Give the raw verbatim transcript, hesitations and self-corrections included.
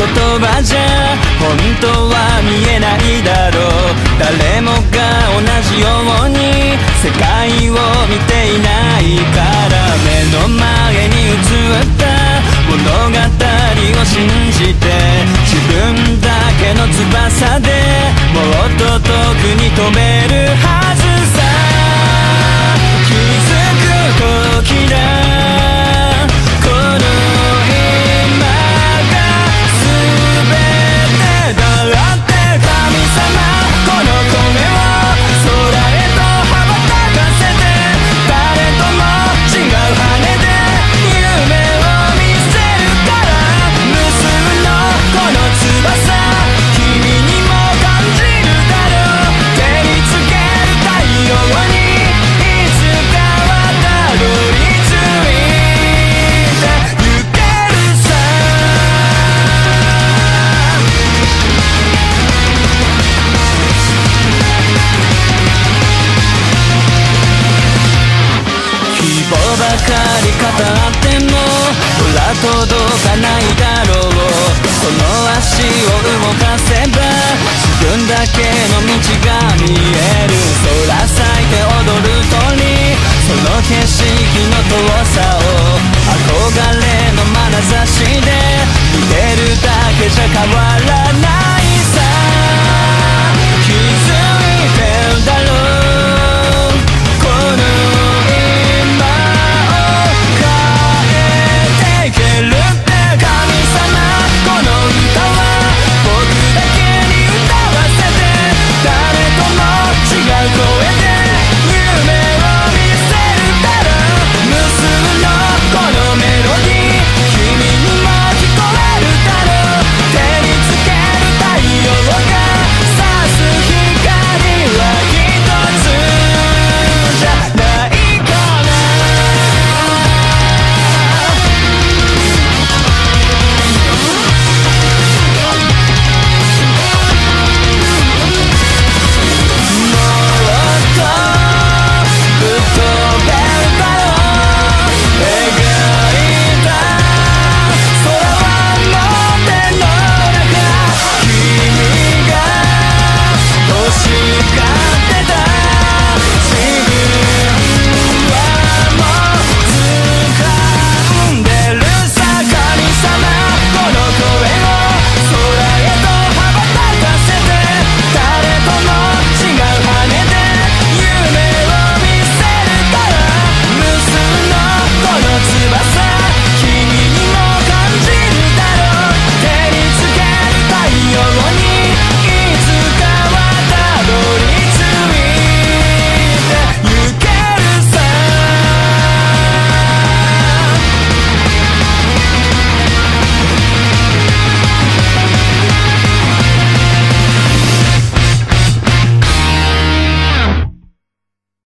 言葉じゃ本当は見えないだろう。誰もが同じように世界を見ていないから、目の前に映った物語を信じて、自分だけの翼でもっと遠くに飛べるはずさ。気づく時だ、この今が全てだって神様、この声を空へと羽ばたかせて、誰とも違う羽で夢を見せるから、無数のこの翼、君にも感じるだろう。照りつける太陽にいつかはたどり着いてゆけるさ。希望ばかり語ってもほら届かないだろう。その足を動かせば自分だけの道が見える。空咲いて踊る鳥、その景色の遠さを憧れの眼差しで見てるだけじゃ変わら